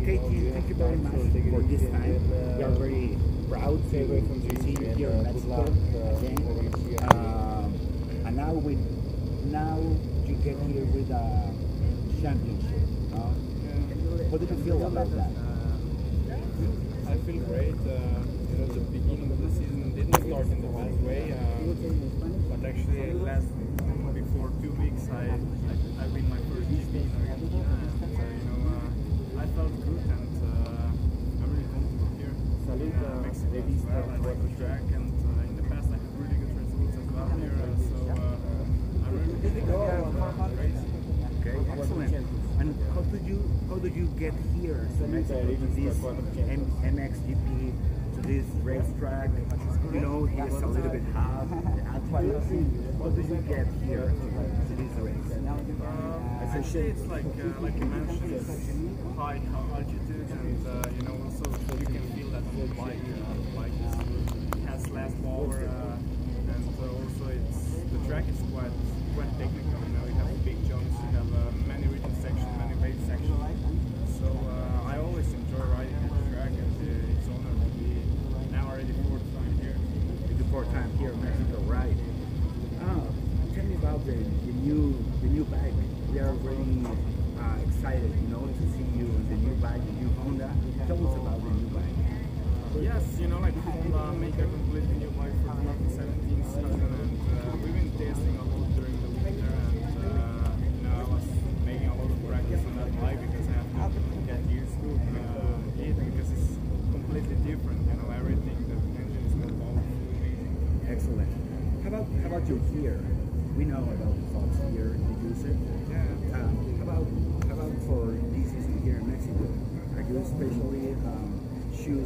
Okay, Tim, thank you very much for this time. We are very proud to see you here in Mexico again. And now you get here with a championship. What do you feel about that? I feel great. The beginning of the season didn't start in the best way, but actually before 2 weeks I win my first GP in Argentina, and I felt good, and I'm really comfortable here in Mexico as well. I like the track, and in the past I had really good results as well here, so I'm really great. Okay, excellent. And how did you get here to Mexico, to this MXGP, to this racetrack? You know, it's a little bit hard. How did you get here to this race? Actually, it's like you mentioned, it's high altitude, and also you can feel that the bike has less power, and also the track is quite technical. You have big jumps, you have many region sections, many wave sections. So I always enjoy riding at the track, and it's an honor to be now already fourth time here. It's the fourth time here in Mexico, right? Tell me about the new bike. We are really excited, to see you in the new bike, the new Honda. Tell us about the new bike. Yes, Honda make a completely new bike for 2017 season, and we've been testing a lot during the winter, and I was making a lot of practice on that bike because I have to get used to it because it's completely different. Everything, the engine is more powerful, amazing. Excellent. How about your gear? We know about the Fox gear. You use it. Yeah. How about for this season here in Mexico? Are you especially choose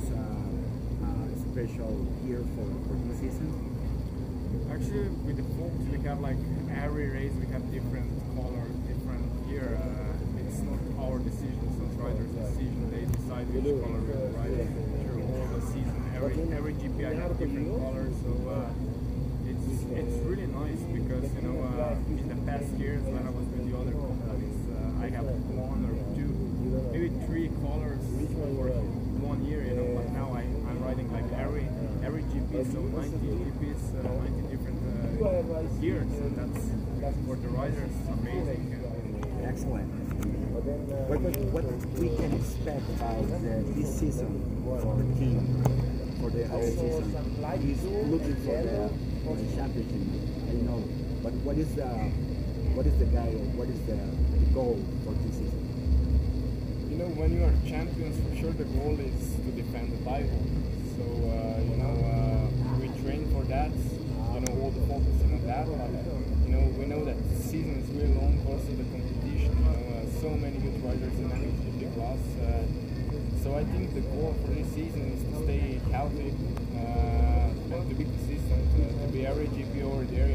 special gear for this season? Actually, with the Fox, we have like every race we have different colors, different gear. It's not our decision, it's not riders' decision. They decide which color we will ride through all the season. Every GP I have different colors, so it's really nice because in the past years when I was with the other companies, I have one or two, maybe three colors for 1 year, but now I'm riding like every GP, so 90 GPs, 90 different gears, and that's for the riders amazing. Excellent. What we can expect about this season for the team, for the whole season? He's looking for the championship, but what is the guy, or what is the goal for this season? When you are champions, for sure the goal is to defend the title. So we train for that. All the focusing on that. But we know that the season is really long because of the competition. So many good riders in MXGP class. So I think the goal for this season is to stay healthy and to be consistent, to be every GP over there.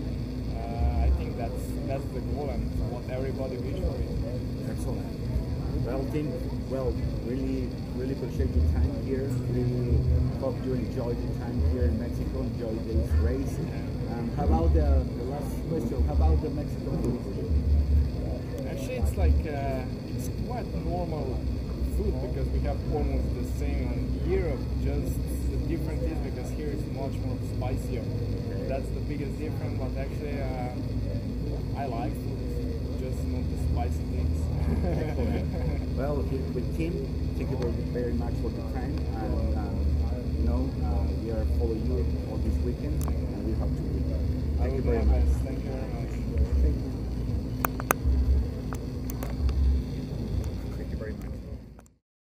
I think that's the goal and what everybody wishes for. Excellent. Well, Tim, really appreciate your time here. Really hope you enjoy the time here in Mexico, enjoy this race. How about the last question? How about the Mexican food? Actually, it's like it's quite normal food because we have almost the same in Europe. Just the difference is because here it's much more spicier. That's the biggest difference. But actually, I like food, just not the spicy things. Well, with Tim, thank you very much for the time. And we are following you all this weekend, and we hope to win. Thank you very much. Thank you.